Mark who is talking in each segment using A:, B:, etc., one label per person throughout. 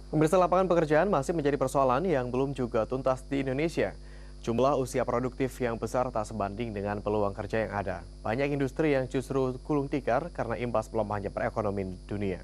A: Pemirsa, lapangan pekerjaan masih menjadi persoalan yang belum juga tuntas di Indonesia. Jumlah usia produktif yang besar tak sebanding dengan peluang kerja yang ada. Banyak industri yang justru gulung tikar karena imbas melemahnya perekonomian dunia.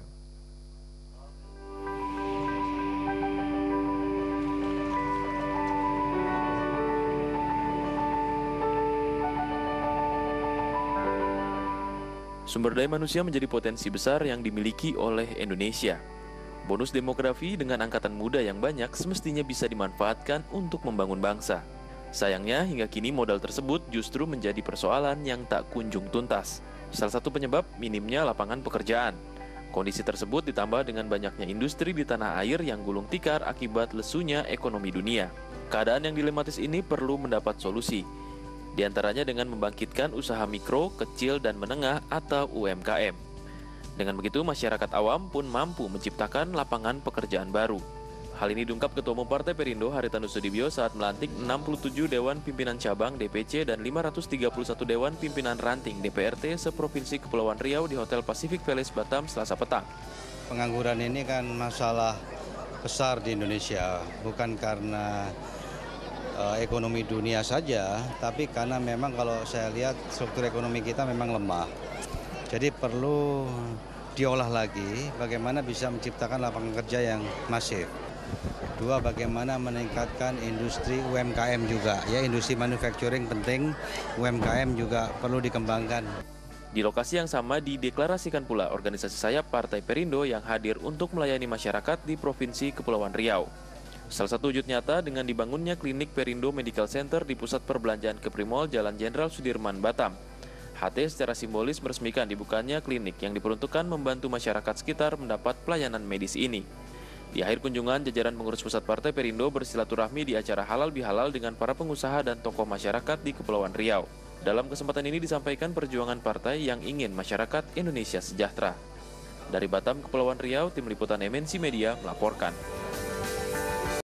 B: Sumber daya manusia menjadi potensi besar yang dimiliki oleh Indonesia. Bonus demografi dengan angkatan muda yang banyak semestinya bisa dimanfaatkan untuk membangun bangsa. Sayangnya, hingga kini modal tersebut justru menjadi persoalan yang tak kunjung tuntas. Salah satu penyebab minimnya lapangan pekerjaan. Kondisi tersebut ditambah dengan banyaknya industri di tanah air yang gulung tikar akibat lesunya ekonomi dunia. Keadaan yang dilematis ini perlu mendapat solusi, di antaranya dengan membangkitkan usaha mikro, kecil, dan menengah atau UMKM. Dengan begitu, masyarakat awam pun mampu menciptakan lapangan pekerjaan baru. Hal ini diungkap Ketua Umum Partai Perindo Haritanu Sudibyo saat melantik 67 Dewan Pimpinan Cabang DPC dan 531 Dewan Pimpinan Ranting DPRT seprovinsi Kepulauan Riau di Hotel Pacific Palace Batam Selasa petang.
C: Pengangguran ini kan masalah besar di Indonesia, bukan karena ekonomi dunia saja, tapi karena memang kalau saya lihat struktur ekonomi kita memang lemah. Jadi perlu diolah lagi bagaimana bisa menciptakan lapangan kerja yang masif. Dua, bagaimana meningkatkan industri UMKM juga, ya industri manufacturing penting, UMKM juga perlu dikembangkan.
B: Di lokasi yang sama dideklarasikan pula organisasi sayap Partai Perindo yang hadir untuk melayani masyarakat di Provinsi Kepulauan Riau. Salah satu wujud nyata dengan dibangunnya klinik Perindo Medical Center di Pusat Perbelanjaan Keprimol Jalan Jenderal Sudirman, Batam. HT secara simbolis meresmikan dibukanya klinik yang diperuntukkan membantu masyarakat sekitar mendapat pelayanan medis ini. Di akhir kunjungan, jajaran pengurus pusat Partai Perindo bersilaturahmi di acara halal bihalal dengan para pengusaha dan tokoh masyarakat di Kepulauan Riau. Dalam kesempatan ini disampaikan perjuangan partai yang ingin masyarakat Indonesia sejahtera. Dari Batam, Kepulauan Riau, Tim Liputan MNC Media melaporkan.